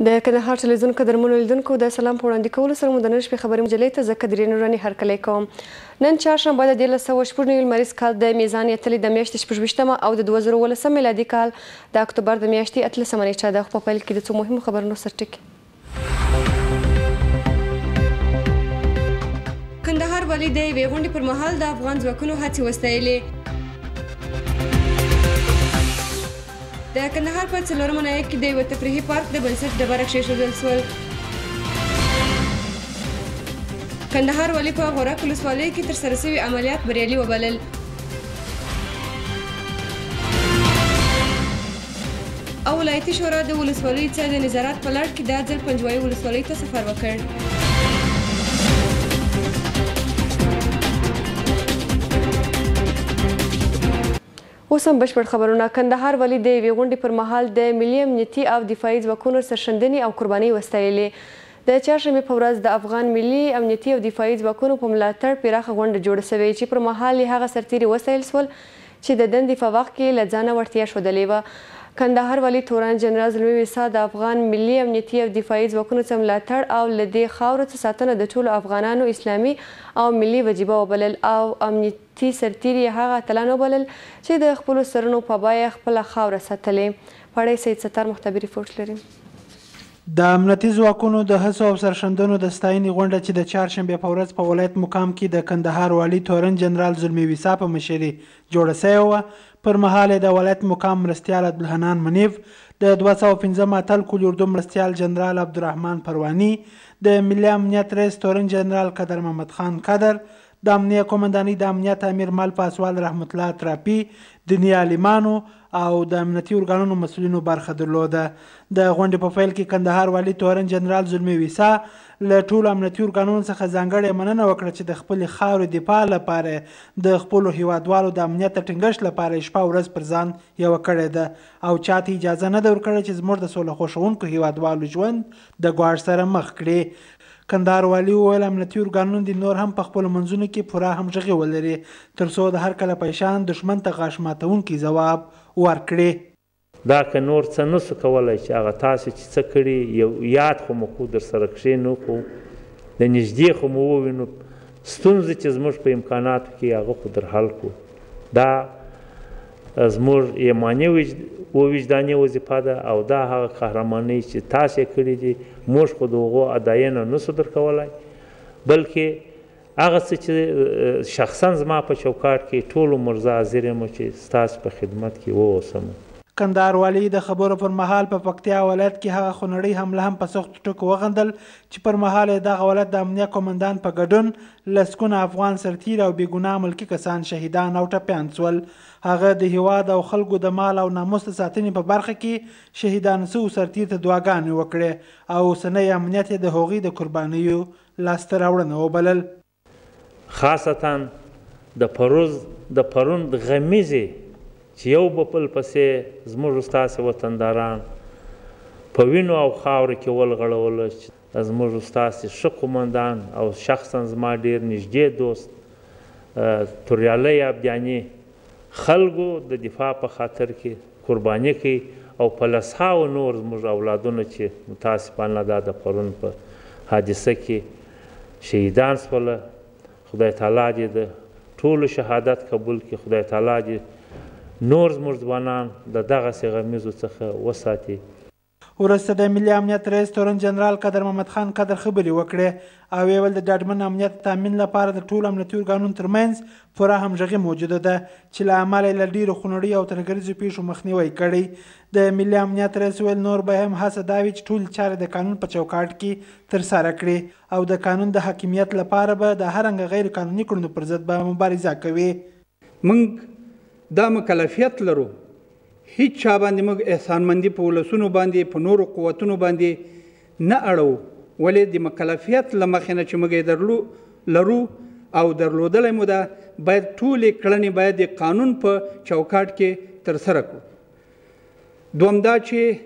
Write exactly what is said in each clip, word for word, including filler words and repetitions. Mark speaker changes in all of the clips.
Speaker 1: د کندهار ټلویزیون قدرمنو لیدونکو د سلام په وړاندې کولو سره مو د نن شپې خبري مجلې ته زه قدرې نوراني هرکلی کوم. نن چهارشنبه د دیارلس سوه شپږ نوي لمریز کال د میزان یتلې د میاشتې شپږویشتمه او د دوه زره اوولسم میلادي کال د اکتوبر د میاشتې اتلسمه نیټه ده. خو په پیل کې د څو مهمو خبرونو سرټکي. کندهار والي د یوې غونډې پر مهال د افغان ځواکونو هڅې وستایلې. د کندهار په څلورمه ناحیه کې د یوه تفریحي پارک د بنسټ ډبره کېښودل سول. کندهار والي په غورک ولسوالۍ کې ترسره شوي عملیات بریالي وبلل. او ولایتي شورا د ولسوالیو څخه د نظارت په لړ کې دا ځل پنجوایي ولسوالۍ ته سفر وکړ. اوس هم بشپړ خبرونه. کندهار والي د یوې غونډې پر مهال د ملي امنیتي او دفاعي ځواکونو سرښندنې او قربانۍ وستایلې. د چهارشنبې په ورځ د افغان ملي امنیتي او دفاعي ځواکونو په ملاتړ پراخه غونډه جوړه شوې چې پر مهال یې هغه سرتیري وستایل سول چې د دندې په وخت کې له ځانه وړتیا ښودلې وه. کندهار والي تورن جنرال زلمي ویسا د افغان ملي امنیتي او دفاعي ځواکونو څخه ملاتړ او له دې خاورو څخه ساتنه د ټولو افغانانو اسلامي او ملي وجیبه وبلل او امنیتي سرتیري هغه اتلان وبلل چې د خپلو سرونو په بیه خپله خاوره ساتلې. پړی سید ستار محتبي ریپورټ لري.
Speaker 2: د امنیتي ځواکونو د هڅو او سرښندنو د ستاینې غونډه چې د چهارشنبې په ورځ په ولایت مقام کې د کندهار والي تورن جنرال زلمي ویسا په مشري جوړه سوې وه. پر مهال د ولایت مقام مرستیال عبدالحنان منیف، د دوه سوه پنځم اتل کل اردو مرستیال جنرال عبدالرحمن پرواني، د ملي امنیت رئیس تورن جنرال قدر محمد خان قدر، د امنیه قومندانۍ د امنیت امیر مل پاسوال رحمت الله تراپي، دیني عالمانو او د امنیتي ارګانونو مسؤلینو برخه درلوده. د غونډې په پیل کې کندهار والي تورن جنرال زلمي ویسا له ټولو امنیتي ارګانونو څخه ځانګړې مننه وکړه چې د خپلې خاورې دفاع لپاره د خپلو هیوادوالو د امنیت د ټینګښت لپاره شپه ورځ پر ځان یوه کړې ده او چاته اجازه نه ده ورکړې چې زموږ د سوله خوښوونکو هیوادوالو ژوند د ګواښ سره مخ کړي. کندهار والي وویل امنیتي ارګانونه دې نور هم په خپلو منځونو کې پوره همغږي ولري تر څو د هر کله په شان دښمن ته غاښ ماتونکی ځواب ورکړي.
Speaker 3: دا که نور څه نسو کولی چې هغه تاسو چې څه کړي یو یاد خو مو خو در سره کښېنو خو د نږدې خو مو ووینو ستونزې چې زموږ په امکاناتو کې هغه خو در حل کړو. دا زموږ ایماني وجداني وظیفه ده او دا هغه قهرمانۍ چې تاسو یې کړي دي موږ خو د هغو اداینه نسو درکولی بلکې هغه څه چې شخصا زما په چوکاټ کې ټول عمر زه حاضر یم چې ستاسو په خدمت کې واوسم.
Speaker 2: کندهار والي د خبرو پر مهال په پکتیا ولایت کې هغه خونړۍ حمله هم په سختو ټکو وغندل چې پر مهال یې دغه ولایت د امنیه قومندان په ګډون لسګونه افغان سرتیري او بېګناه ملکي کسان شهیدان او ټپیان سول. هغه د هیواد او خلکو د مال او ناموس د ساتنې په برخه کې شهیدان سوو سرتیرو ته دعاګانې وکړې او اوسنی امنیت یې د هغوی د قربانیو لاسته راوړنه وبلل.
Speaker 3: خاصتا د پروز د پرون غمیزې چې یو به بل پسې زموږ ستاسې وطنداران په وینو او خاورو کې ولغړوله چې زموږ ستاسې ښه قومندان او شخصا زما ډېر نږدې دوست توریالی ابدیاني خلکو د دفاع په خاطر کې قرباني کوي او په لسهاوو نور زموږ اولادونه چې متاسفانه دا د پرون په حادثه کې شهیدان سوله. خدای تعالی دې د ټولو شهادت قبول کړي. خدای تعالی دې نور زموږ ځوانان د دغسې غمیزو څخه وساتي.
Speaker 2: وروسته د ملي امنیت رئیس تورن جنرال قدر محمد خان قدر خبرې وکړې او ویې ویل د ډاډمن امنیت تامین لپاره د ټولو امنیتي ارګانونو ترمنځ پوره همغږي موجوده ده چې له امله یې له ډېرو خونړیو او ترهګریزو پیښو مخنیوی کړی. د ملي امنیت رئیس ویل نور به هم هڅه دا وي چې ټولې چارې د قانون په چوکاټ کې ترسره کړي او د قانون د حاکمیت لپاره به د هر رنګه غیر قانوني کړنو پر ضد به مبارزه کوي.
Speaker 4: موږ دا مکلفیت لرو هیڅ چا باندې موږ احسانمندي په ولسونو باندې په نورو قوتونو باندې نه اړو ولې د مکلفیت له مخې نه چې موږ یې لرو او درلودلی مو ده باید ټولې کړنې باید د قانون په چوکاټ کې ترسره کړو. دوم دا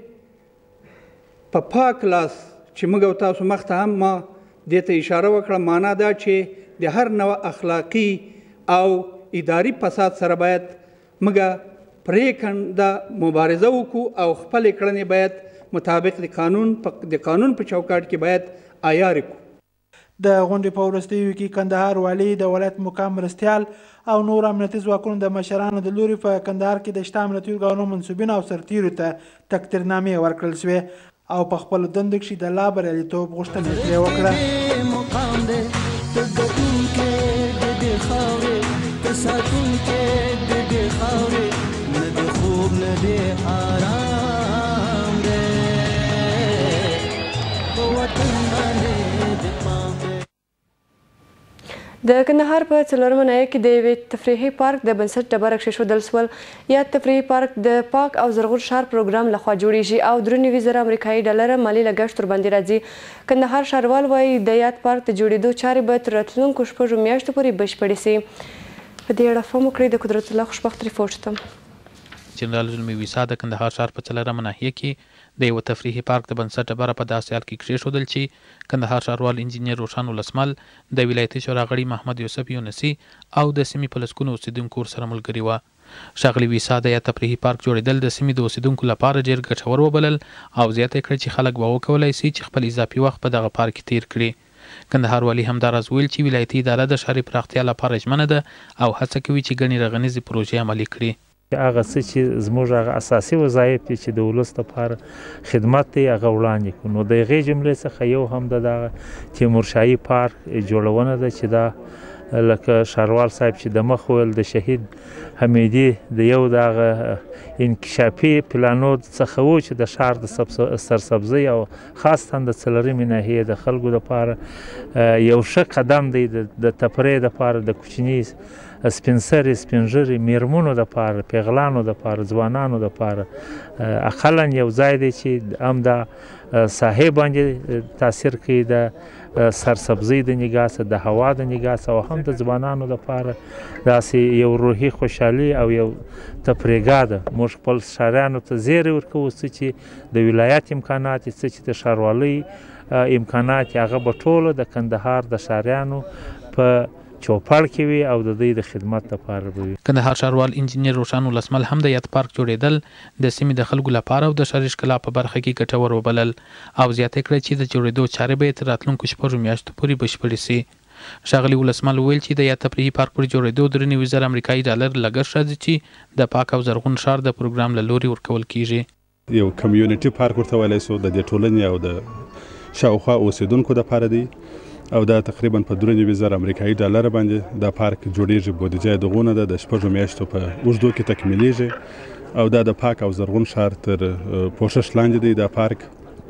Speaker 4: چې په پاک لاس چې موږ او تاسو مخته هم ما دې ته اشاره وکړه معنا دا چې د هر نوع اخلاقي او اداري فساد سره باید موږ پرېکنده مبارزه وکړو او خپلې کړنې باید مطابق د قانون د قانون په چوکاټ کې باید عیار کړو.
Speaker 2: د غونډې په وروستیو کې کندهار والي د ولایت مقام مرستیال او نور امنیتي ځواکونو د مشرانو د لوري په کندهار کې د شته امنیتي ارګانونو منصوبینو او سرتیرو ته تقدیرنامې ورکړل شوې او په خپلو دندو کښې د لا بریالیتوب غوښتنه یې ترې وکړه.
Speaker 1: د کندهار په څلورمه ناحیه کې د یوې تفریحي پارک د بنسټ ډبره کېښودل سول. یا تفریحي پارک د پاک او زرغون ښار پروګرام لخوا جوړیږي او درې نوي زره امریکایي ډالره مالي لګښت ورباندې راځي. کندهار ښاروال وایي د یاد پارک د جوړېدو چارې به تر راتلونکو شپږو میاشتو پورې بشپړې سي. په دې اړه فهم وکړئ د قدرت الله خوشبخت ریپورټ ته.
Speaker 5: جنرال زلمي ویسا د کندهار ښار په څلورمه ناحیه کې د یوه تفریحي پارک د بنسټ ډبره په داسې حال کې کېښودل چې کندهار ښاروال انجینیر روشن ولسمل د ولایتي شورا غړي محمد یوسف یونسي او د سیمې په لسګونو اوسېدونکو ورسره ملګري وه. ښاغلي ویسا د یا تفریحي پارک جوړېدل د سیمې د اوسېدونکو لپاره ډېر ګټور وبلل او زیاته یې کړه چې خلک به وکولی سي چې خپل اضافي وخت په دغه پارک کې تیر کړي. کندهار والي همداراز ویل چې ولایتي اداره د ښاري پراختیا لپاره ژمنه ده او هڅه کوي چې ګڼې رغنیزې پروژې عملي کړي.
Speaker 3: هغه څه چې زموږ هغه اساسي وظایف دي چې د ولس لپاره خدمت دی هغه وړاندې کړو. نو د هغې جملې څخه یو هم د دغه تیمورشاهي پارک جوړونه ده چې دا لکه ښاروال صاحب چې د مخ ویل د شهید حمیدي د یو دغه انکشافي پلانو څخه و چې د ښار د سرسبزۍ او خاصتا د څلورمې ناحیې د خلکو دپاره یو ښه قدم دی د تفریح دپاره د کوچني سپین سرې سپین ږیرې میرمنو دپاره پیغلانو دپاره ځوانانو دپاره اقلا یو ځای دی چې هم دا ساحې باندې تاثیر کوي د سرسبزۍ د نګاه څخه د هوا د نګاه څخه او هم د ځوانانو دپاره داسې یو روحي خوشحالي او یو تفریحګاه ده. موږ خپل ښاریانو ته زیری ورکوو څه چې د ولایت امکانات څه چې د ښاروالۍ امکانات هغه به ټوله د کندهار د ښاریانو په چوپړ کې وي او د دوی د خدمت لپاره به وي.
Speaker 5: کندهار ښاروال انجینیر روشن ولسمل هم د یاد پارک جوړېدل د سیمې د خلکو لپاره او د ښاري ښکلا په برخه کې ګټور وبلل او زیاته کړه چې د جوړېدو چارې به یې تر راتلونکو شپږو میاشتو پورې بشپړې سي. ښاغلي ولسمل وویل چې د یاد تفریحي پارک پر جوړېدو درې نوي زره امریکایي ډالر لګښت راځي چې د پاک او زرغون ښار د پروګرام له لوري ورکول کیږي.
Speaker 6: یو کمیونټي پارک ورته ویلی سو د دې ټولنې او د شاوخوا اوسېدونکو دپاره دی او دا تقریبا په درې نوي زره امریکایي ډالره باندې دا پارک جوړیږي. بودیجه یې دغونه ده د شپږو میاشتو په اوږدو کې تکمیلیږي او دا د پاک او زرغون ښار تر پوښښ لاندې دی دا پارک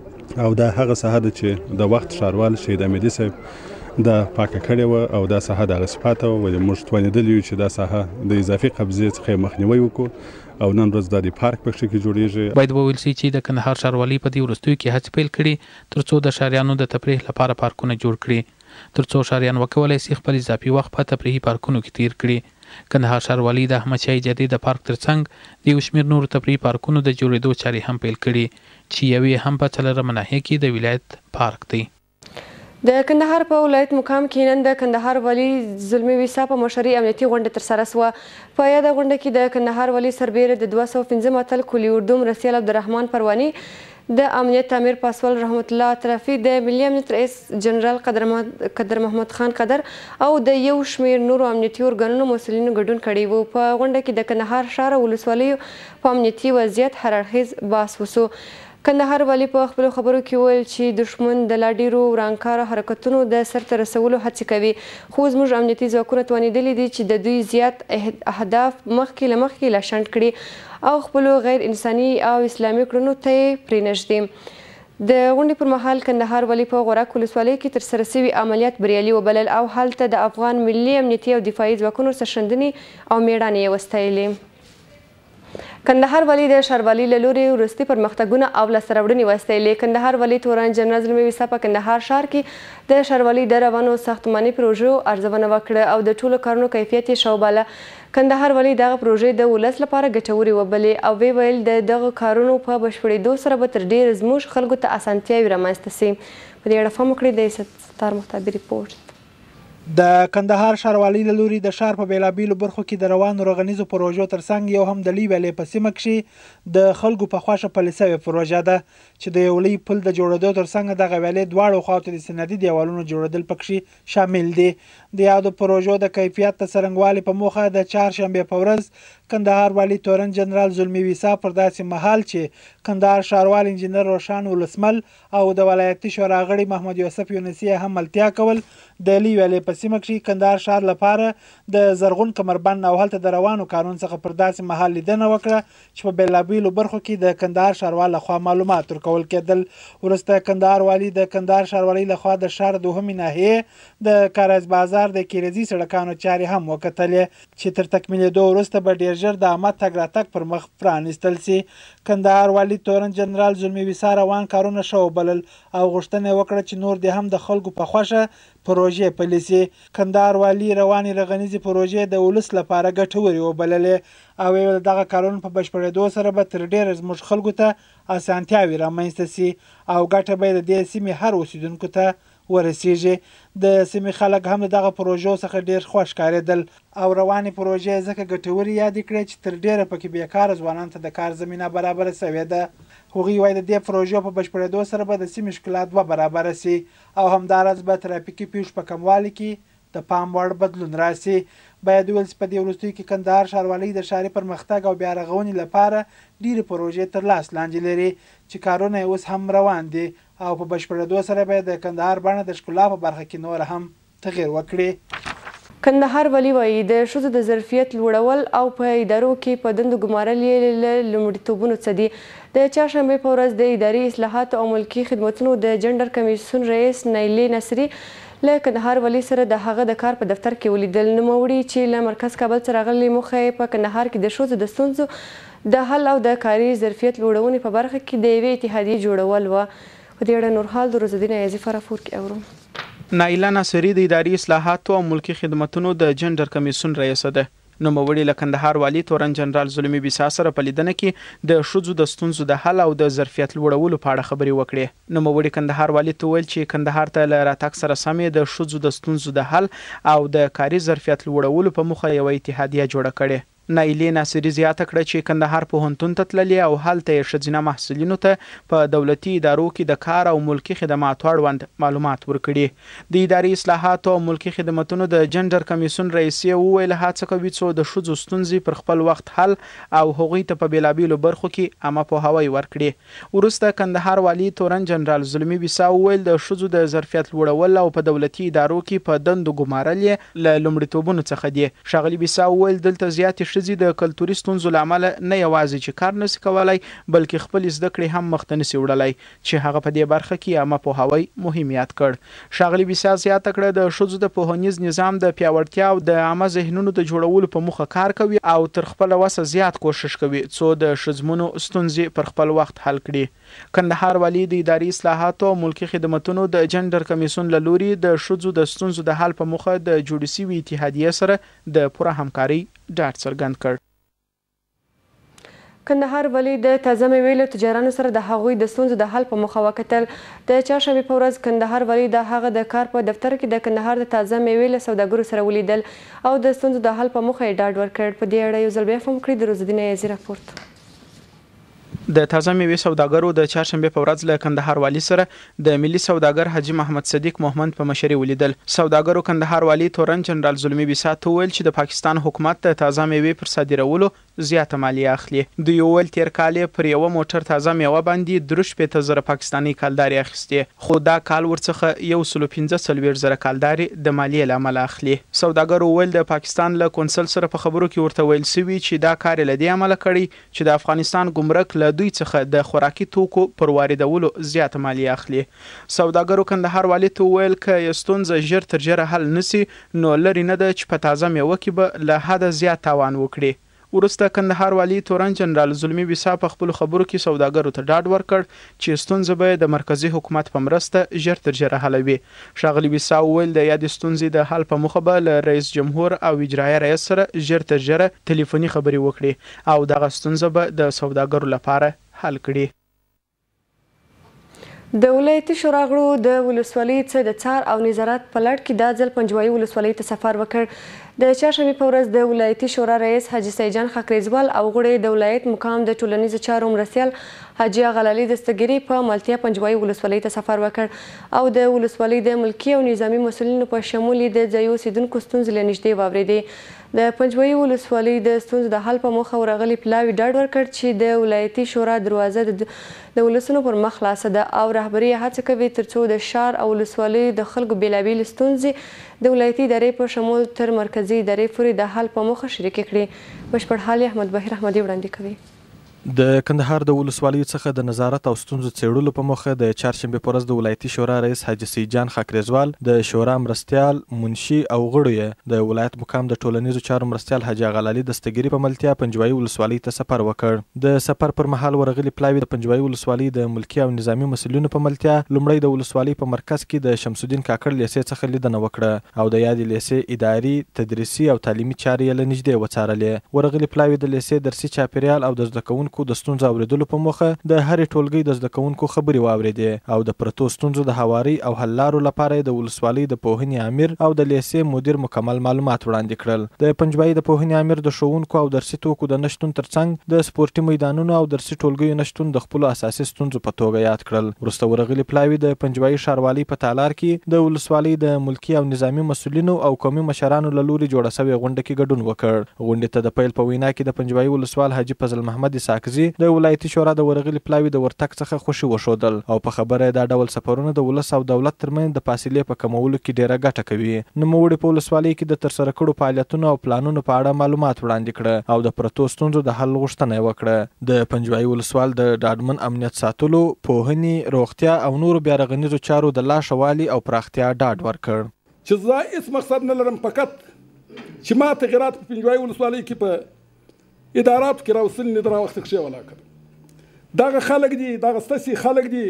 Speaker 6: او دا هغه ساحه ده چې د وخت ښاروال شهید حمیدي صاحب دا پاکه کړې وه او دا ساحه د هغه صفاته وه ولې موږ توانېدلي یو چې دا ساحه د اضافي قبضې څخه مخنیوی وکړو او نن ورځ دا د پارک په کې جوړیږي.
Speaker 5: باید وویل سي چې د کندهار ښاروالۍ په دې وروستیو کې هڅې پیل کړي تر څو د ښاریانو د تفریح لپاره پارکونه جوړ کړي تر څو ښاریان وکولی سي خپل اضافي وخت په تفریحي پارکونو کې تیر کړي. کندهار ښاروالۍ د احمدشاه جدي د پارک ترڅنګ د یو شمېر نورو تفریحي پارکونو د جوړېدو چارې هم پیل کړي چې یو یې هم په څلورمه ناحیه کې د ولایت پارک دی.
Speaker 1: د کندهار په ولایت مقام کې نن د کندهار والي زلمي ویسا په مشرۍ امنیتي غونډه ترسره سوه. په یاده غونډه کې د کندهار والي سربیره د دوه سوه پنځم اتل کلي اردو مرستیال عبدالرحمن پرواني، د امنیت امیر پاسوال رحمت الله اطرافي، د ملي امنیت رئیس جنرال قدر محمد خان قدر او د یو شمېر نورو امنیتي ارګانونو مسؤلینو ګډون کړی و. په غونډه کې د کندهار ښار او ولسوالیو په امنیتي وضعیت هر اړخیز بحث وسو. کندهار والي په خپلو خبرو کې وویل چې دښمن د لا ډېرو ورانکاره حرکتونو د سرته رسولو هڅې کوي، خو زموږ امنیتي ځواکونه توانېدلي دي چې د دوی زیات اهداف مخکې له مخکې لا شنډ کړي او خپلو غیر انساني او اسلامي کړنو ته یې پرېنږدي. د غونډې پر مهال کندهار والي په غورک ولسوالۍ کې ترسره سوي عملیات بریالي وبلل او هلته د افغان ملي امنیتي او دفاعي ځواکونو سرښندنې او میړانې یې وستایلې. کندهار والي د ښاروالۍ له لوري وروستي پرمختګونه او لاسته راوړنې وستایلې. کندهار والي تورن جنرال زلمي ویسا په کندهار ښار کې د ښاروالۍ د روانو ساختماني پروژو ارزونه وکړه او د ټولو کارونو کیفیت یې ښه وباله. کندهار والي دغه پروژې د ولس لپاره ګټورې وبلې او ویې ویل د دغه کارونو په بشپړېدو سره به تر ډېره زموږ خلکو ته اسانتیاوې رامنځته سي. په دې اړه پام وکړئ. د عزت ستار محتابي ریپورټ.
Speaker 2: د کندهار ښاروالۍ له لوري د ښار په بېلابېلو برخو کې د روانو رغنیزو پروژو ترڅنګ یو هم د لوی ویالې په سیمه کې د خلکو په خوښه پلې سوې پروژه ده چې د یو لوی پل د جوړېدو ترڅنګ دغه ویالې دواړو خواو ته د سنډي دیوالونو جوړېدل پکښې شامل دي. د یادو پروژو د کیفیت د څرنګوالي په موخه د چهارشنبې په ورځ کندهار والي تورن جنرال زلمي ویسا پر داسې مهال چې کندهار ښاروال انجینر روشان ولسمل او د ولایتي شورا غړي محمد یوسف یونسي هم ملتیا کول د لوی ویالې په سیمه کې کندهار ښار لپاره د زرغون کمربند او هلته د روانو کارونو څخه پر داسې مهال لیدنه وکړه چې په بېلابېلو برخو کې د کندهار ښاروال لخوا معلومات ورکول کېدل. وروسته کندهار والي د کندهار ښاروالۍ لخوا د ښار دوهمې ناحیې د کاریز بازار د کیرزي سړکانو چارې هم وکتلې چې تر تکمیلېدو وروسته به ډېر ژر د عامه تګ راتګ پر مخ پرانیستل سي. کندهار والي تورن جنرال زلمي ویسا روان کارونه ښه وبلل او غوښتنه وکړه چې نور دې هم د خلکو په خوښه پروژې پلي سي. کندهار والي روانې رغنیزې پروژې د ولس لپاره ګټورې وبللې او ویل دغه کارونه په بشپړېدو سره به تر ډېره زموږ خلکو ته اسانتیاوې رامنځته سي او ګټه به د دې سیمې هر اوسیدونکو ته ورسیږي. د سیمې خلک هم دغه پروژو څخه ډېر خوښ ښکارېدل او روانې پروژې ځکه ګټورې یادې کړې چې تر ډېره پکې بېکاره ځوانانو ته د کار زمینه برابره سوې ده. هغوی وایي د دې پروژو په بشپړېدو سره به د سیمې ښکلا دوه برابره سي او همداراز به ترافیکي پیښو په کموالي کې د پام وړ بدلون راسي. باید وویل چې په دې وروستیو کې کندهار ښاروالۍ د ښاري پرمختګ او بیا رغونې لپاره ډېرې پروژې تر لاس لاندې لري چې کارونه یې اوس هم روان دي او په بشپړېدو سره به د کندهار بڼه د ښکلا په برخه کې نور هم تغیر وکړي.
Speaker 1: کندهار والي وایي د ښځو د ظرفیت لوړول او په ادارو کې په دندو ګمارل یې له لومړیتوبونو څخه دي. د چهارشنبې په ورځ د اداري اصلاحاتو او ملکي خدمتونو د جنډر کمیسیون رئیس نیلي نصري له کندهار والي سره د هغه د کار په دفتر کې ولیدل. نوموړي چې له مرکز کابل څخه راغلي موخه یې په کندهار کې د ښځو د ستونزو د حل او د کاري ظرفیت لوړونې په برخه کې د یوې اتحادیې جوړول وه. په دې اړه نور حال د روزالدین ایازي راپور کې اورو.
Speaker 7: نایله ناصري د اداري اصلاحاتو او ملکي خدمتونو د جنډر کمیسیون رئیسه ده. نوموړي له کندهار والي تورن جنرال زلمي ویسا سره په لیدنه کې د ښځو د ستونزو د حل او د ظرفیت لوړولو په اړه خبرې وکړې. نوموړي کندهار والي ته وویل چې کندهار ته له راتګ سره سمې د ښځو د ستونزو د حل او د کاري ظرفیت لوړولو په موخه یوه اتحادیه جوړه کړې. نایلې ناصري زیاته کړه چې کندهار پوهنتون ته تللې او هلته یې ښځینه محصلینو ته په دولتي ادارو کې د کار او ملکي خدماتو اړوند معلومات ورکړي. د اداري اصلاحاتو او ملکي خدمتونو د جنډر کمیسیون رئیسې وویل هڅه کوي څو د ښځو ستونزې پر خپل وخت حل او هغوی ته په بېلابېلو برخو کې عامه پوهاوی ورکړي. وروسته کندهار والي تورن جنرال زلمي ویسا وویل د ښځو د ظرفیت لوړول او په دولتي ادارو کې په دندو ګمارل یې له لومړیتوبونو څخه دي. ښاغلي ویسا وویل دلته زیاتې ښځې د کلتوري ستونزو له امله نه یوازې چې کار نشي کولای بلکې خپل زده کړې هم مخته نشي وړلی چې هغه په دې برخه کې عامه پوهاوی مهم یاد کړ. ښاغلي ویسا زیاته کړه د ښځو د پوهنیز نظام د پیاوړتیا او د عامه ذهنونو د جوړولو په موخه کار کوي او تر خپله وسه زیات کوشش کوي څو د ښځمنو ستونزې پر خپل وخت حل کړي. کندهار والي د اداري اصلاحاتو او ملکي خدمتونو د جنډر کمیسیون له لوري د ښځو د ستونزو د حل په موخه د جوړې شوې اتحادیې سره د پوره همکارۍ ډاډ څرګند کړ.
Speaker 1: کندهار والي د تازه میوې له تجارانو سره د هغوی د ستونزو د حل په موخه وکتل. د چهارشنبې په ورځ کندهار والي د هغه د کار په دفتر کې د کندهار د تازه میوې له سوداګرو سره ولیدل او د ستونزو د حل په موخه یې ډاډ ورکړ. په دې اړه یو ځل بیا هم کړی د روزالدین ایازي راپورت.
Speaker 7: د تازه میوې سوداګرو د چهارشنبې په ورځ له کندهار والي سره د ملي سوداګر حاجي محمد صدیق محمد په مشرۍ ولیدل. سوداګرو کندهار والي تورن جنرال زلمي ویسا ته وویل چې د پاکستان حکومت د تازه میوې پر صادرولو زیاته مالیه اخلي. دوی وویل تیر کال پر یوه موټر تازه میوه باندې درې شپېته زره پاکستاني کالدارې اخیستې خو دا کال ورڅخه یو سلو پنځه څلوېښت زره کالدارې د مالیې له امله اخلي. سوداګرو وویل د پاکستان له کونسل سره په خبرو کې ورته ویل سوي چې دا کار یې له دې امله کړی چې د افغانستان ګمرک له دوی څخه د خوراکي توکو پر واردولو زیاته مالیه اخلي. سوداګرو کندهار والي ته وویل که یې ستونزه ژر تر ژره حل نسي نو لرې نه ده چې په تازه میوه کې به له حده زیات تاوان وکړي. وروسته کندهار والي تورن جنرال زلمي ویسا په خپلو خبرو کې سوداګرو ته ډاډ ورکړ چې ستونزه به د مرکزي حکومت په مرسته ژر تر ژره حلوي. ښاغلي ویسا وویل د یادې ستونزې د حل په موخه به له رئیس جمهور او اجرایه رئیس سره ژر تر ژره ټلیفوني خبرې وکړي او دغه ستونزه به د سوداګرو لپاره حل کړي.
Speaker 1: د ولایتي شورا غړو د ولسوالۍ څخه د څار او نظارت په لړ کې دا ځل پنجوایي ولسوالۍ ته سفر وکړ. د چهارشنبې په ورځ د ولایتي شورا رئیس حاجي سیجان خاکریزوال او غړي د ولایت مقام د ټولنیزو چارو مرستیال حاجي غلالي دستګیري په ملتیا پنجوایي ولسوالۍ ته سفر وکړ او د ولسوالۍ د ملکي او نظامي مسؤلینو په شمول د ځایي اوسیدونکو ستونزې له نږدې واورېدې. د پنجوایي ولسوالۍ د ستونزو د حل په موخه ورغلي پلاوي ډاډ ورکړ چې د ولایتي شورا دروازه د ولسونو پر مخ خلاصه ده او رهبري هڅه کوي ترڅو د ښار او ولسوالۍ د خلکو بېلابېلې ستونزې د ولایتي ادارې په شمول تر مرکزي ادارې پورې د حل په موخه شریکې کړي. بشپړ حال احمد بهیر احمدي وړاندې کوي.
Speaker 8: د کندهار د ولسوالیو څخه د نظارت او ستونزو څیړلو په موخه د چهارشنبې په ورځ د ولایتي شورا رئیس حاجي سیجان خاکریزوال د شورا مرستیال منشي او غړو یې د ولایت مقام د ټولنیزو چارو مرستیال حاجي غلالي دستګیري په ملتیا پنجوایي ولسوالۍ ته سفر وکړ. د سفر پر مهال ورغلي پلاوي د پنجوایي ولسوالۍ د ملکي او نظامي مسؤلینو په ملتیا لومړی د ولسوالۍ په مرکز کې د شمس الدین کاکړ لیسې څخه لیدنه وکړه او د یادې لیسې اداري تدریسي او تعلیمي چارې یې له نږدې وڅارلې. ورغلي پلاوي د لیسې درسي چاپیریال او د زده کوونکو د ستونزو اورېدلو په موخه د هرې ټولګۍ د زده کوونکو خبرې واورېدې او د پرتو ستونزو د هواري او حل لارو لپاره د ولسوالۍ د پوهنې امیر او د لیسې مدیر مکمل معلومات وړاندې کړل. د پنجوایي د پوهنې امیر د ښوونکو او درسي توکو د نشتون ترڅنګ د سپورتي میدانونو او درسي ټولګیو نشتون د خپلو اساسي ستونزو په توګه یاد کړل. وروسته ورغلي پلاوي د پنجوایي ښاروالۍ په تالار کې د ولسوالۍ د ملکي او نظامي مسؤلینو او قومي مشرانو له لوري جوړه سوې غونډه کې ګډون وکړ. غونډې ته د پیل په وینا کې د پنجوایي ولسوال حاجي فضل محمد اسحاقزي د ولایتي شورا د ورغلي پلاوي د ورتګ څخه خوښي وښودل او په خبره دا ډول سفرونه د ولس او دولت ترمنځ د فاصلې په کمولو کې ډیره ګټه کوي. نوموړي په ولسوالۍ کې د ترسره کړو فعالیتونو او پلانونو په اړه معلومات وړاندې کړه او د پرتو ستونزو د حل غوښتنه یې وکړه. د پنجوایي ولسوال د ډاډمن امنیت ساتلو، پوهنې، روغتیا او نورو بیا رغنیزو چارو د لا ښه والي او پراختیا ډاډ ورکړ.
Speaker 9: چې زه هېڅ مقصد نه لرم، فقط چې ما تغیرات په پنجوایي ولسوالۍ کې په اداراتو کې راوستلي نه در وخت کښې ولا کړ. دغه خلک دي، دغه ستاسې خلک دي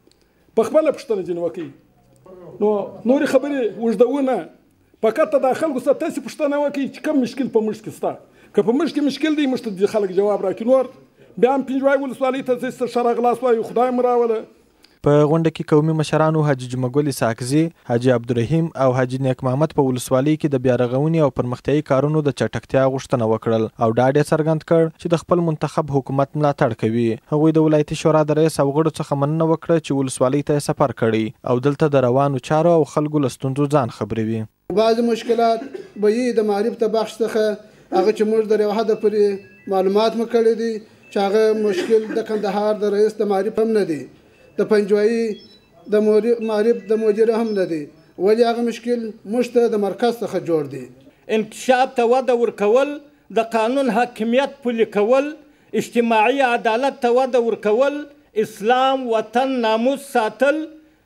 Speaker 9: په خپله پوښتنه ځینې وکړي. نو نورې خبرې اوږدونه، فقط د خلکو څخه تاسې پوښتنه وکړئ چې کوم مشکل په موږ کې شته. که په موږ کې مشکل دی، موږ ته خلک جواب راکړي. نور بیا هم پنجوایي ولسوالۍ ته ځئ ښه راغلاست وایو، خدای مو راوله.
Speaker 8: په غونډه کې قومي مشرانو حاجي جمعګل اسحاقزي، حاجي عبدالرحیم او حاجي نیک محمد په ولسوالۍ کې د بیا رغونې او پرمختیایي کارونو د چټکتیا غوښتنه وکړل او ډاډ یې څرګند کړ چې د خپل منتخب حکومت ملاتړ کوي. هغوی د ولایتي شورا د رئیس او غړو څخه مننه وکړه چې ولسوالۍ ته یې سفر کړی او دلته د روانو چارو او خلکو له ستونزو ځان خبروي.
Speaker 10: بعضې مشکلات به یې د معرف ته بخش څخه هغه چې موږ د یو حده پورې معلومات مو کړي دي چې هغه مشکل د کندهار د رئیس د معرف هم نه دی، د پنجوایي د معرف د مدیر هم نه دی، ولې هغه مشکل موږ ته د مرکز څخه جوړ دی.
Speaker 11: انکشاف ته وده ورکول، د قانون حاکمیت پلي کول، اجتماعي عدالت ته وده ورکول، اسلام، وطن، ناموس ساتل،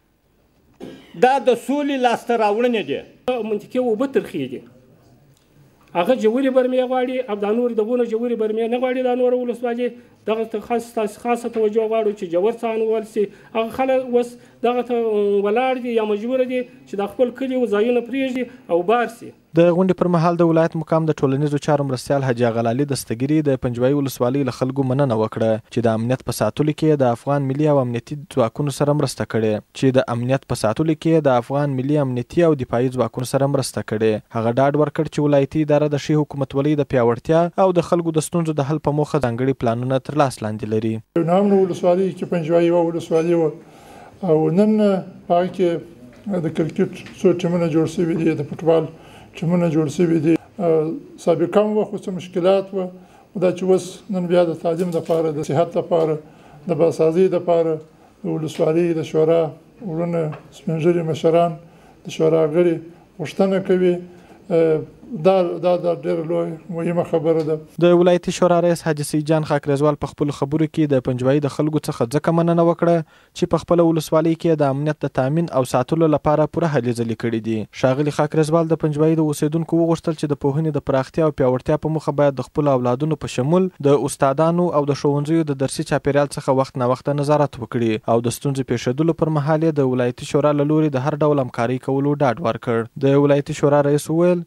Speaker 11: دا د سولې لاسته راوړنې دي.
Speaker 12: منطقې اوبه ترخې دي، هغه جوړې برمې غواړي او دا نور دغونه جوړې برمې نه غواړي. دا نور ولسوالۍ دغه خاص خاصه توجه غواړو چې جوړ څان ول سي. هغه خلک اوس دغه ته ولاړ دي یا مجبور دي چې د خپل کلي ځایونه پرېږدي او بار سي.
Speaker 8: د غونډې پر مهال د ولایت مقام د ټولنیزو چارو مرستیال حاجي غلالي دستګیري د پنجوایي ولسوالۍ له خلکو مننه وکړه چې د امنیت په ساتلو کې د افغان ملي او امنیتي ځواکونو سره مرسته کړې چې د امنیت په ساتلو کې د افغان ملي امنیتي او دفاعي ځواکونو سره مرسته کړې. هغه ډاډ ورکړ چې ولایتي اداره د ښې حکومتولۍ د پیاوړتیا او د خلکو د ستونزو د حل په موخه ځانګړي پلانونه تر لاس لاندې لري.
Speaker 13: نامنو ولسوالۍ چې پنجوایي یوه ولسوالۍ وه او نن هغه کې د کرکټ څو ټیمونه جوړ شوي دي، د فوټبال ټیمونه جوړ شوي دي. سابقا هم وه خو څه مشکلات وه، دا چې اوس نن بیا د تعلیم دپاره، د صحت دپاره، د باسازۍ دپاره د ولسوالۍ د شورا وروڼه سپین ږیري مشران، د شورا غړي غوښتنه کوي. دا دا دا ډېره لوی مهمه خبره ده.
Speaker 8: د ولایتي شورا رئیس حاجي سیجان خاکریزوال په خپلو خبرو کې د پنجوایي د خلکو څخه ځکه مننه وکړه چې په خپله ولسوالۍ کې د امنیت د تامین او ساتلو لپاره پوره هلې ځلې کړي دي. ښاغلي خاکریزوال د پنجوایي د اوسیدونکو وغوښتل چې د پوهنې د پراختیا او پیاوړتیا په موخه باید د خپلو اولادونو په شمول د استادانو او د ښوونځیو د درسي چاپیریال څخه وخت ناوخته نظارت وکړي او د ستونزې پیښېدلو پر مهال یې د ولایتي شورا له لوري د هر ډول همکارۍ کولو ډاډ ورکړ. د ولایتي شورا رئیس وویل چې ولایتي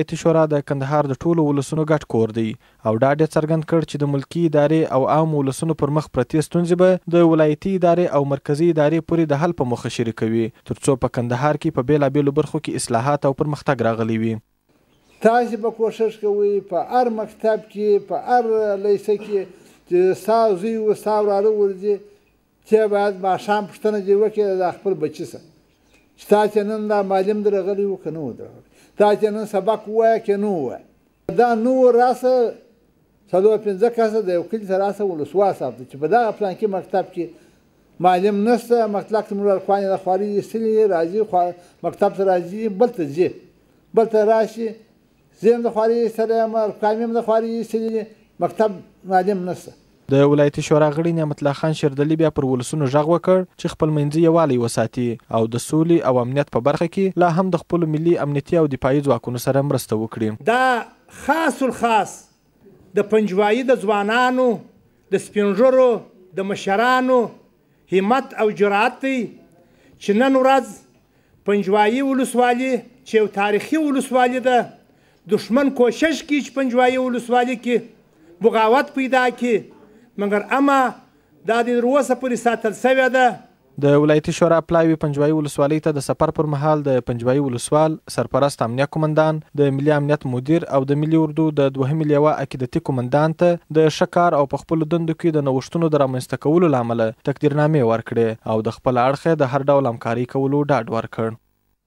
Speaker 8: ولایتي شورا د کندهار د ټولو ولسونو ګډ کور دی او ډاډ یې څرګند کړ چې د ملکي ادارې او عامو ولسونو پر مخ پرتې ستونزې به د ولایتي ادارې او مرکزي ادارې پورې د حل په موخه شریکوي ترڅو په کندهار کې په بېلابېلو برخو کې اصلاحات او پرمختګ راغلی وي.
Speaker 10: تاسې به کوښښ کوئ په هر مکتب کې په هر لیسه کې چې ستا زوی و ستا وراره ورځي چې باید ماښام پوښتنه دې وکړي د خپل بچي څخه چې تا چې نن دا معلم در راغلی و که نه و در راغلی تا چې نن سبق ووایه که نه ووایه دا نه و راسه څلور پنځه کسه د یو کلي ته راسه ولسوال صاحب ته چې په دغه پلانکي مکتب کې معلم نشته مطلق ته موږ خوانې د خواري ایستلي راځي مکتب ته راځي بل ته ځي بل ته راشي زه هم د خواري ایستلی یم ارقام هم د خواري ایستلي مکتب معلم نشته.
Speaker 8: د ولایتي شورا غړي نعمت الله خان شیردلي بیا پر ولسونو غږ وکړ چې خپل منځي یووالی وساتي او د سولې او امنیت په برخه کې لا هم د خپلو ملي امنیتي او دفاعي ځواکونو سره مرسته وکړي.
Speaker 14: دا خاص الخاص د پنجوایي د ځوانانو د سپینږیرو د مشرانو همت او جرأت دی چې نن ورځ پنجوایي ولسوالي چې یو تاریخي ولسوالي ده دشمن کوشش کوي چې پنجوایي ولسوالي کې بغاوت پیدا کړي مګر اما دا د اوسه پورې ساتل شوې ده.
Speaker 8: د ولایتي شورا پلاوي پنجوایي ولسوالۍ ته د سفر پر مهال د پنجوایي ولسوال سرپرست امنیه قومندان د ملي امنیت مدیر او د ملي اردو د دوهمې لیوه عقیدتي قومندان ته د ښه کار او په خپلو دندو کې د نوښتونو د رامنځته کولو له امله تقدیرنامې ورکړې او د خپل اړخه د هر ډول همکاري کولو ډاډ ورکړ.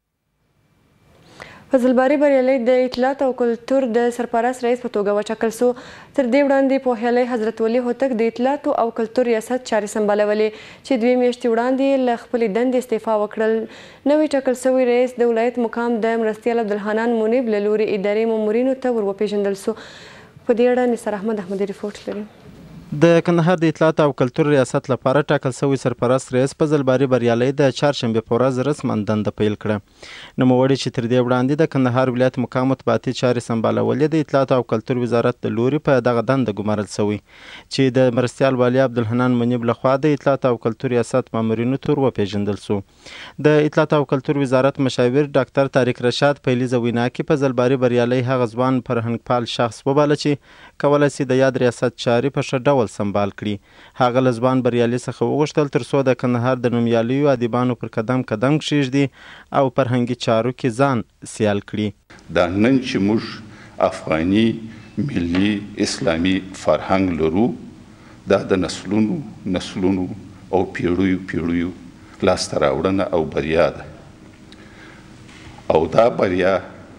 Speaker 1: فضل باري بریالي د اطلاعات او کلتور د سرپرست رئیس په توګه وټاکل سو. تر دې وړاندې پوهیالی حضرت ولي هوتک د اطلاعات او کلتور ریاست چارې سمبالولې چې دوې میاشتې وړاندې له خپلې دندې استعفا وکړل. نوی ټاکل سوی رئیس د ولایت مقام د مرستیال عبدالحنان منیب له لورې ادارې مامورینو ته ور وپېژندل سو. په دې اړه نثار احمد احمدي رپورټ لري.
Speaker 15: د کندهار د اطلاعات او کلتور ریاست لپاره ټاکل شوی سرپرست رئیس فضل باري بریالي د چهارشنبې په ورځ رسما دنده پیل کړه. نوموړي چې تر دې وړاندې د کندهار ولایت مقام مطبوعاتي چارې سمبالولې د اطلاعات او کلتور وزارت د لوري په دغه دنده ګمارل شوی چې د مرستیال والي عبدالحنان منیب لخوا د اطلاعات او کلتور ریاست مامورینو ته ورپېژندل سو. د اطلاعات او کلتور وزارت مشاور ډاکټر طارق رشاد په لیزه وینا کې فضل باري بریالي هغه ځوان فرهنګپال شخص وباله چې کولی شي د یاد ریاست چارې په ښه ډول سمبال کړي. هغه له ځوان بریالي څخه وغوښتل تر څو د کندهار د نومیالیو ادیبانو پر قدم قدم کښېږدي او فرهنګي چارو کې ځان سیال کړي.
Speaker 16: دا نن چې موږ افغاني ملي اسلامي فرهنګ لرو دا د نسلونو نسلونو او پیړیو پیړیو لاسته راوړنه او بریا ده او دا بریا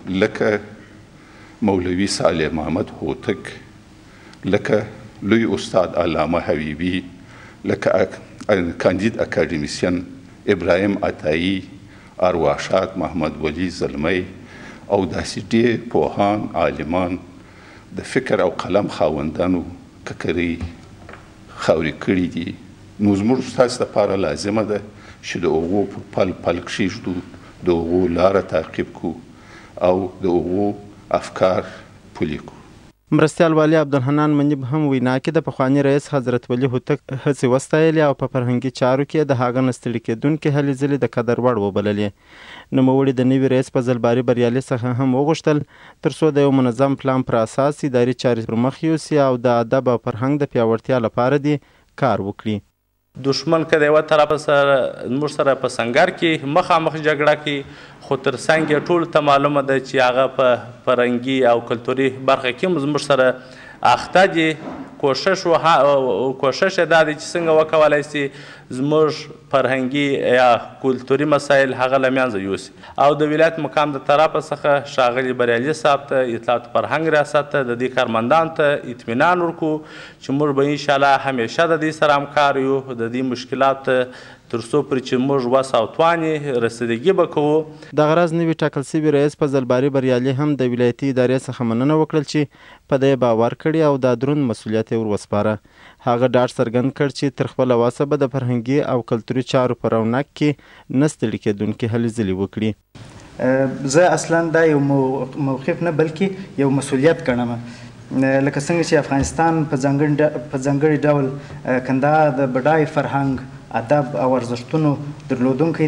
Speaker 16: لکه مولوي صالح محمد هوتک لکه لوی استاد علامه حبیبی لکه کاندید اکاډمیسین ابراهیم عطایی ارواښاد محمد ولی زلمی او داسې ډېر پوهان عالمان د فکر او قلم خاوندانو ککرې خاورې کړي دي. نو زموږ ستاسو دپاره لازمه ده چې د هغو په پل پل کښېږدو د هغو لاره تعقیب کړو او د هغو افکار پلي کړو.
Speaker 15: مرستیال والي عبدالحنان منیب هم وینا کې د پخواني رئیس حضرت ولي هوتک هڅې وستایلې او په فرهنګي چارو کې د هغه نه ستړي کېدونکې هلې ځلې د قدر وړ وبللې. نوموړي د نوي رئیس فضل باري بریالي څخه هم وغوښتل تر څو د یو منظم پلان پر اساس اداري چارې پر مخ یوسي او د ادب او فرهنګ د پیاوړتیا لپاره دې کار وکړي.
Speaker 17: دشمن که د یوه طرفه سره موږ سره په سنګر کې مخامخ جګړه کوي خو تر څنګ یې ټولو ته معلومه ده چې هغه په فرهنګي او کلتوري برخه کې هم زموږ سره اخته دي. کوشش کوشش یې دا دی چې څنګه وکولی سي زموږ فرهنګي یا کلتوري مسایل هغه له منځه یوسي او د ولایت مقام د طرفه څخه ښاغلي بریالي صاحب ته اطلاعات فرهنګ ریاست ته د دې کارمندانو ته اطمینان ورکړو چې موږ به انشاءالله همیشه د دې سره همکار یو د دې مشکلات تر څو پورې چې موږ وس او توان یې رسیدګي به کوو.
Speaker 15: دغه ورځ نوي ټاکل سوي رئیس فضل باري بریالي هم د ولایتي ادارې څخه مننه وکړل چې په ده یې باور کړي او دا دروند مسؤلیت یې ور وسپاره. هغه ډاډ څرګند کړ چې تر خپله وسه به د فرهنګي او کلتوري چارو په رونق کې نه ستړي کېدونکې هلې ځلې وکړي.
Speaker 18: زه اصلا دا یو موقف نه بلکې یو مسؤلیت ګڼم لکه څنګه چې افغانستان په ځانګړي ډول کندهار د بډای فرهنګ ادب او ارزښتونو درلودونکی دی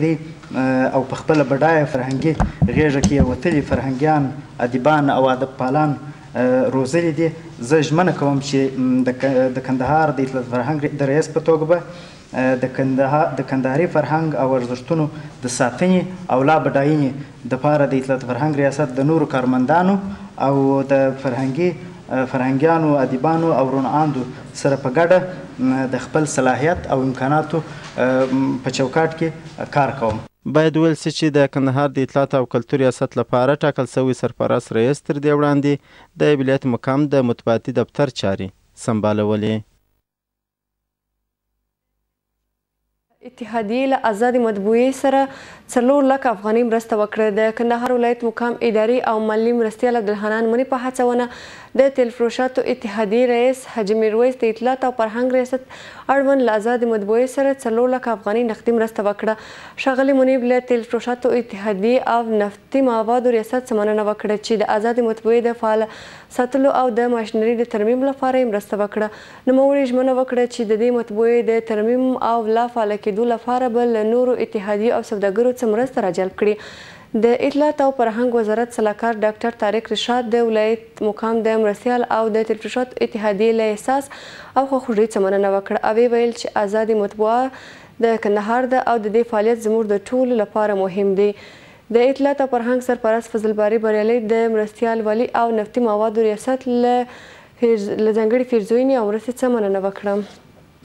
Speaker 18: او په خپله بډایه فرهنګي غېږه کې یې وتلي فرهنګیان ادیبان او ادب پالان روزلي دي. زه ژمنه کوم چې د کندهار د اطلاعات فرهنګ د رئیس په توګه به د کندهار د کندهاري فرهنګ او ارزښتونو د ساتنې او لا بډاینې دپاره د اطلاعات فرهنګ ریاست د نورو کارمندانو او د فرهنګي فرهنګیانو ادیبانو او رونعاندو سره په ګډه د خپل صلاحیت او امکاناتو په چوکاټ کې کار کوم.
Speaker 15: باید ویل سي چې د کندهار د اطلاعات او کلتور ریاست لپاره ټاکل سوی سرپرست رئیس تر دې وړاندې د ولایت مقام د مطبوعاتي دفتر چارې سمبالولې.
Speaker 1: اتحادیې له ازادې مطبوعې سره څلور لک افغانۍ مرسته وکړه. د کندهار ولایت مقام اداري او مالي مرستیال عبدالحنان منی په هڅونه د تلفروشاتو اتحادیې رئیس حاجي میرویس د اطلاعات او فرهنګ ریاست اړوند له ازادې مطبوعې سره څلور لک افغانۍ نقدي مرسته وکړه. ښاغلي منیب له تلفروشاتو اتحادیې او نفتي موادو ریاست څخه مننه وکړه چې د ازادې مطبوعې د فعال ساتلو او د ماشینري د ترمیم لپاره یې مرسته وکړه. نوموړي ژمنه وکړه چې د دې مطبوعې د ترمیم او لا فعاله کېدو لپاره به له نورو اتحادیو او سوداګرو څخه مرسته راجلب کړي. د اطلاعات او فرهنګ وزارت سلاکار ډاکټر طارق رشاد د ولایت مقام د مرستیال او د تلفروشات اتحادیې له احساس او خواخوږۍ څخه مننه وکړه او ویل چې ازادې مطبوعه د کندهار ده او د دې فعالیت زموږ د ټولو لپاره مهم دی. د اطلاعات او فرهنګ سرپرست فضل باری بریالي د مرستیال والي او نفتي موادو ریاست له ځانګړي پیرزوینې او مرستې څخه مننه وکړه.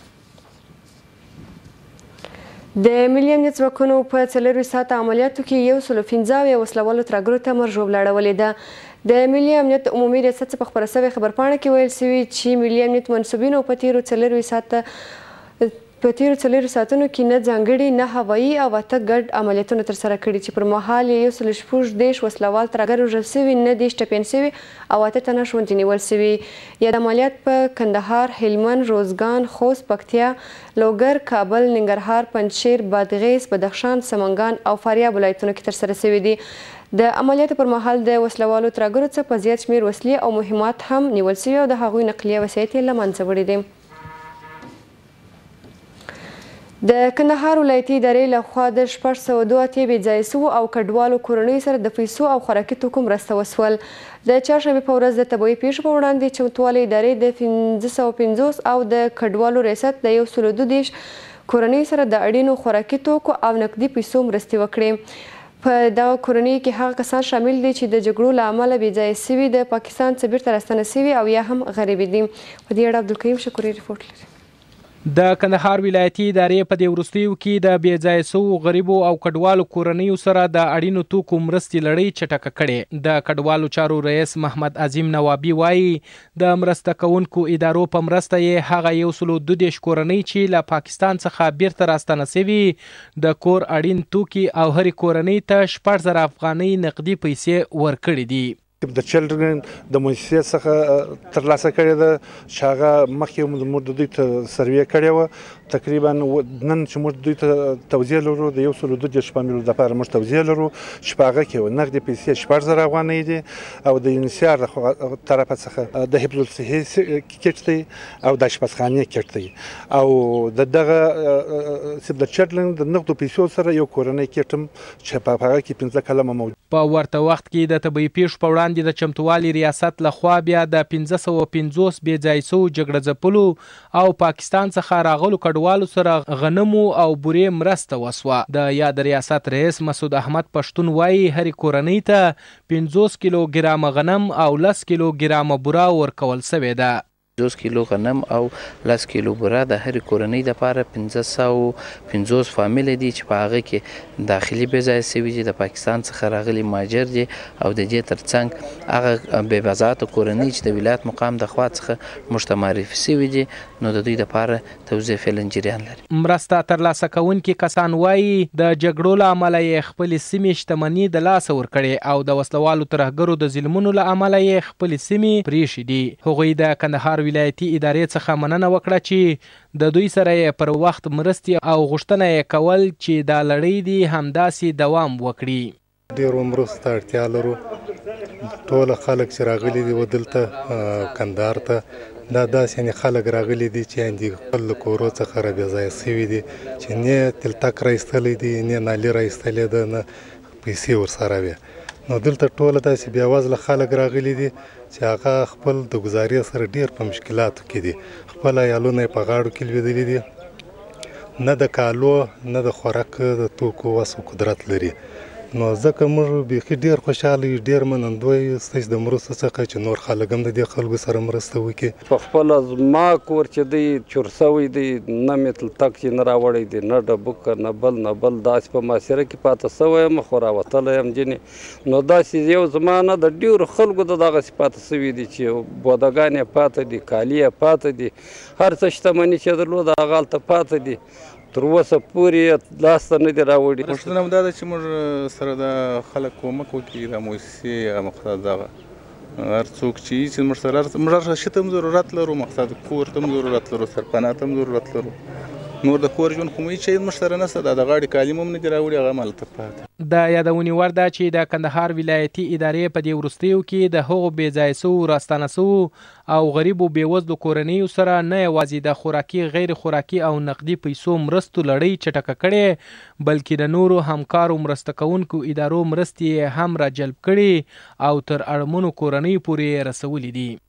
Speaker 1: د ملي امنیت ځواکونو په څلرویشت ساعته عملیاتو کې یو سلو پنځه اویا وسله والو ترهګرو ته مرګ ژوبله اړولې ده. د ملي امنیت عمومي ریاست څخه په خپره سوې خبرپاڼه کې ویل سوي چې ملي امنیت منصوبینو په تیرو څلرویشت ساعته په تیرو څلورو ساعتونو کې نه ځانګړي نه هوایي او اته ګډ عملیاتونه ترسره کړي چې پر مهال یې یو سل شپږ دېرش وسلوال ترهګر وژل سوي، نه دېرش ټپیان سوي او اته تنه ژوندي نیول سوي. یاد عملیات په کندهار، هلمند، روزګان، خوست، پکتیا، لوګر، کابل، ننګرهار، پنجشیر، بادغیس، بدخشان، سمنګان او فاریاب ولایتونو کې ترسره سوي دي. د عملیاتو پر مهال د وسلوالو ترهګرو څخه په زیات شمېر وسلې او مهمات هم نیول سوي او د هغوی نقلیه وسایط یې له منځه وړي دي. د کندهار ولایتي ادارې لخوا د شپږ سوه دوه اتیا بې ځایه سوو او کډوالو کورنیو سره د پیسو او خوراکي توکو مرسته وسول. د چهارشنبې په ورځ د طبیعي پیښو په وړاندې چمتووالی ادارې د پنځه سوه پنځوس او د کډوالو ریاست د یو سلو دوه دېرش کورنیو سره د اړینو خوراکي توکو او نقدي پیسو مرستې وکړې. په دغه کورنیو کې هغه کسان شامل دي چې د جګړو له امله بې ځایه سوي، د پاکستان څخه بیرته راستنه سوي او یا هم غریبې دي. په دې اړه عبدالکریم شکوري رپورټ لري.
Speaker 19: د کندهار ولایتي ادارې په دې وروستیو کې د بې ځایه سوو غریبو او کډوالو کورنیو سره د اړینو توکو مرستې لړۍ چټکه کړې. د کډوالو چارو رئیس محمد عظیم نوابي وایي د مرسته کوونکو ادارو په مرسته یې هغه یو سلو دوه دېرش کورنۍ چې له پاکستان څخه بیرته راستنه سوي د کور اړین توکي او هرې کورنۍ ته شپږ زره افغانۍ نقدي پیسې ورکړي دي.
Speaker 20: د چلډرن د موسسې څخه ترلاسه کړې ده چې هغه مخکې موږ د دوی ته سروې کړې وه. تقریبا نن چې موږ دوی ته توضیح لرو د یو سلو دوه دېرش فامیلو دپاره موږ توضیح لرو چې په هغه کې نقدې پیسې شپږ زره افغانۍ دي او د یونیسیار له طرفه څخه د حفظ الصحې کیټ دی او د اشپزخانې کیټ دی او د دغه د چلډرن د نقدو پیسو سره یو کورنۍ کیټ هم چې په هغه کې پنځه کلمه موجود.
Speaker 19: په ورته وخت کې د طبیعي پیښو په وړاندې د چمتووالي ریاست لخوا بیا د پنځه سوه پنځوس بې ځایه سوو جګړه ځپلو او پاکستان څخه راغلو کډوالو سره غنمو او بورې مرسته وسوه. د یاد ریاست رئیس مسعود احمد پښتون وایي هرې کورنۍ ته پنځوس کیلو ګرامه غنم او لس کیلو ګرامه بوره ورکول سوې ده.
Speaker 21: پنځوس کیلو غنم او لس کیلو بوره د هرې کورنۍ دپاره پنځه سوه پنځوس فامیل دي چې په هغه کې داخلي بې ځایه سوي دي، د پاکستان څخه راغلي مهاجر دي او د دې ترڅنګ هغه بې وضاحته کورنۍ چې د ولایت مقام د خوا څخه موږ ته معرفي سوي دي نو د دوی دپاره توضیح فعلا جریان لري.
Speaker 19: مرسته ترلاسه کوونکي کسان وایي د جګړو له امله یې خپلې سیمې شتمني د لاسه ورکړې او د وسلوالو ترهګرو د ظلمونو له امله یې خپلې سیمې پرېښې دي. هغوی د کندهار ولایتي ادارې څخه مننه وکړه چې د دوی سره یې پر وخت مرستې او غوښتنه یې کول چې دا لړۍ دي همداسې دوام وکړي.
Speaker 22: ډېرو مرستو ته اړتیا لرو. ټول خلک چې راغلي دي دلته کندهار ته
Speaker 4: دا داسې یعنې خلک راغلي دي چې یعنې خپل له کورو څخه را بې ځایه سوي دي چې نه تلتک را ایستلی دی نه نالي را ایستلې ده نه پیسې ورسره وي. نو دلته ټوله داسې بېوزله خلک راغلي دي چې هغه خپل د ګزارې سره ډېر په مشکلاتو کې دي. خپل عیالونه یې په غاړو کې لوېدلي دي، نه د کالو نه د خوراک د توکو وس او قدرت لري. نو ځکه موږ بیخي ډېر خوشحاله یو، ډېر منندوی یو ستاسو د مرستو څخه چې نور خلک هم د دې خلکو سره مرسته وکړي.
Speaker 22: په خپله زما کور چې دی چور سوی دی، نه مې تلتک چې نه راوړی دی، نه ډبوکه نه بل نه بل، داسې په محاصره کې پاته سوی یم، خو راوتلی یم جنې. نو داسې یو زما نه د ډېرو خلکو د دغسې پاته سوي دي چې بودګان یې پاته دي، کالي یې پاته دي، هر څه شتمني چې درلوده هغه هلته پاته دي، تر اوسه پورې لاسته نه دي راوړي.
Speaker 23: پوښتنه مو دا ده چې موږ سره د خلک کومک وکړي، د موسسې هغه مقصد دغه هر څوک چې وي چې موږ سره موږ هر شي ته هم ضرورت لرو، مقصد کور ته هم ضرورت لرو، سرپناه ته هم ضرورت لرو. نور د کور ژوند خو مو هېڅ شی موږ سره نشته، دا د غاړې کالي مو هم نه دي راوړي، هغه هم هلته پاتې.
Speaker 19: د یادونې وړ ده چې د کندهار ولایتي ادارې په دې وروستیو کې د هغو بې ځایه سوو، راستانه سوو او غریبو بېوزلو کورنیو سره نه یوازې د خوراکي، غیر خوراکي او نقدي پیسو مرستو لړۍ چټکه کړې، بلکې د نورو همکارو مرسته کوونکو ادارو مرستې یې هم راجلب کړي او تر اړمنو کورنیو پورې یې رسولي دي.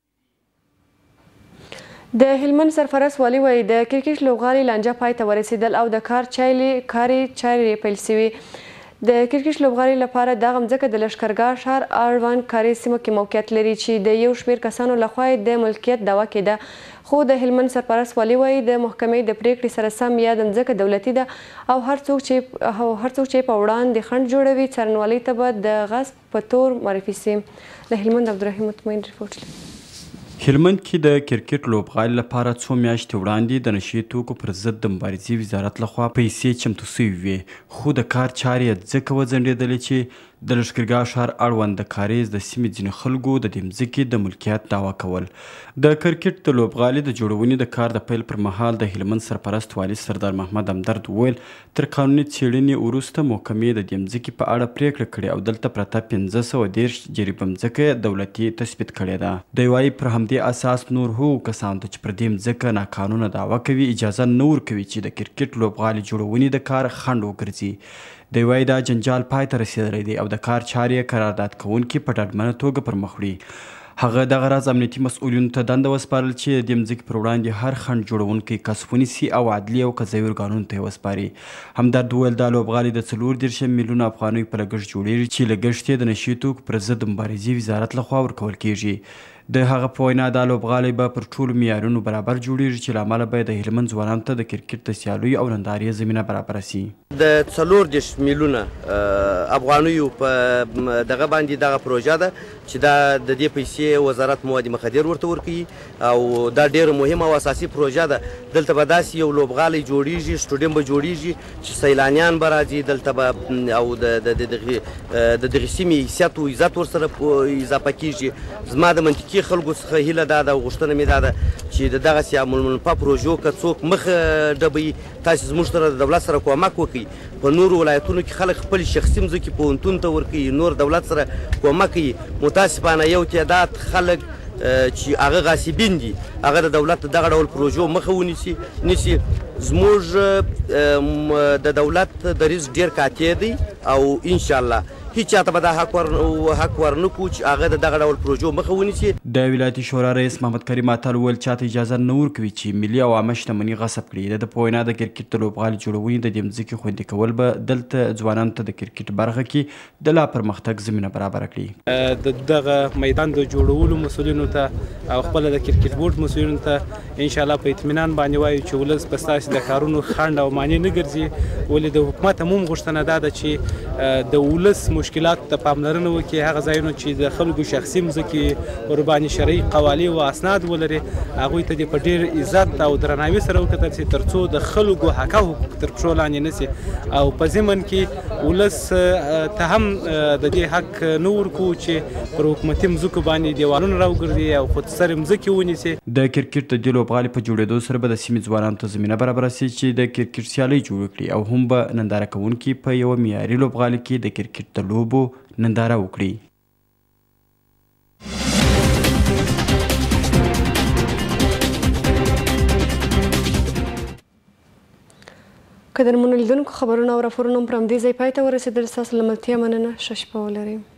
Speaker 1: د هلمند سرپرست والي وایي د کرکټ لوبغالي لانجه پای ته ورسېدل او د کار چارې کاري چارې پیل شوې. د کرکټ لوبغالي لپاره دغه مځکه د لښکرګاه ښار اړوند کاري سیمه کې موقعیت لري چې د یو شمېر کسانو لخوا د ملکیت دعوه کېده، خو د هلمند سرپرست والي وایي د محکمې د پریکړې سره سم یا د مځکه دولتي ده او هر څوک چې هر څوک چې په وړاندې خنډ جوړوي څارنوالۍ ته به د غصب په تور معرفي سي. له هلمند عبدالرحیم مطمئن رپورټ لري.
Speaker 24: هلمند کې د کرکټ لوبغالي لپاره څو میاشتې وړاندې د نشي توکو پر ضد د مبارزې وزارت لخوا پیسې چمتو سوي وې، خو د کار چارې یې ځکه وځنډېدلې چې د لښکرګاه ښار اړوند د کاریز د سیمې ځینې خلکو د دې مځکې د ملکیت دعوه کول. د کرکټ د لوبغالي د جوړونې د کار د پیل پر مهال د هلمند سرپرست والي سردار محمد همدرد وویل تر قانوني څېړنې وروسته محکمې د دې مځکې په اړه پریکړه کړې او دلته پرته پنځه سوه دېرش جریبه مځکه دولتي تثبیت کړې ده. دوی وایي پر همدې اساس نور هغو کسانو ته چې پر دې مځکه ناقانونه دعوه کوي اجازه نه ورکوي چې د کرکټ لوبغالي جوړونې د کار خنډ وګرځي. دوی وایي دا جنجال پای ته رسېدلی دی او د کار چارې قرارداد کوونکي په ډاډمنه توګه پر مخ وړي. هغه دغه راز امنیتي مسؤلینو ته دنده وسپارل چې د دې مځکې پر وړاندې هر خنډ جوړونکی کس ونیسي او عدلي او قضایي ارګانونو ته یې وسپاري. همدرد وویل دا لوبغالي د څلور دېرشم میلیونو افغانیو په لګښت جوړیږي چې لګښت یې د نشي توکو پر ضد مبارزې وزارت لخوا ورکول کیږي. د هغه په وینا دا لوبغالی به پر ټولو معیارونو برابر جوړیږي چې له امله به د هلمند ځوانانو ته د کرکټ د سیالیو او نندارې زمینه برابره سي.
Speaker 25: د څلور دېرش میلیونه افغانیو په دغه باندې دغه پروژه ده چې دا د دې پیسې وزارت مواد مخدر ورته ورکوي او دا ډېره مهمه او اساسي پروژه ده. دلته به داسې یو لوبغالی جوړیږي، سټوډیم به جوړیږي چې سیلانیان به راځي دلته به او د دغې سیمې حیثیت او عزت ورسره اضافه کیږي. زما د منطقي خلکو څخه هیله دا ده او غوښتنه مې دا ده چې د دغسې عملمنفع پروژو که څوک مخه ډبوي تاسې زموږ سره د دولت سره کومک وکړئ. په نورو ولایتونو کې خلک خپل شخصي مځکې پوهنتون ته ورکوي، نور دولت سره کومک کوي. متاسفانه یو تعداد خلک چې هغه غاصبین دي هغه د دولت دغه ډول پروژو مخه ونیسي نیسي. زموږ د دولت دریځ ډېر قاطع دی او انشاءالله هیڅ چاته به دا حق ورنکړو چې هغه د دغه ډول پروژو مخه ونیسي.
Speaker 24: د ولایتي شورا رئیس محمد کریم اتل وویل چاته اجازه نه ورکوي چې ملي او عامه شتمني غصب کړي. د په وینا د کرکټ د لوبغالي جوړونې د دې مځکې خوندي کول به دلته ځوانانو ته د کرکټ برخه کې د لا پرمختګ زمینه برابره کړي.
Speaker 26: د دغه میدان د جوړولو مسؤلینو ته او خپل د کرکټ بورډ مسؤلینو ته انشاءالله په اطمینان باندې وایو چې ولس به ستاسې د کارونو خنډ او مانع نه ګرځي. ولې د حکومت هم غوښتنه دا ده چې د ولس مشکلاتو ته پاملرنه وکړي. هغه ځایونه چې د خلکو شخصي مځکې ورباندې شرعي قوالي او اسناد ولري هغوی ته دې په ډېر عزت او درناوي سره وکتل شي تر څو د خلکو حق او حقوق تر پښو لاندې نه سي او په ضمن کې ولس ته هم د دې حق نه ورکوو چې پر حکومتي مځکو باندې دیوالونه راوګرځي او خودسرې مځکې ونیسي.
Speaker 24: د کرکټ د دې لوبغالي په جوړېدو سره به د سیمې ځوانانو ته زمینه برابره سي چې د کرکټ سیالۍ جوړې کړي او هم به ننداره کوونکي په یوه معیاري لوبغالي کې د کرکټ د لوبو ننداره وکړي.
Speaker 1: قدرمنو لیدونکو خبرونه او راپورونه هم پر همدې ځای پای ته ورسېدل. ستاسو له ملتیا مننه. ښه شپه ولرئ.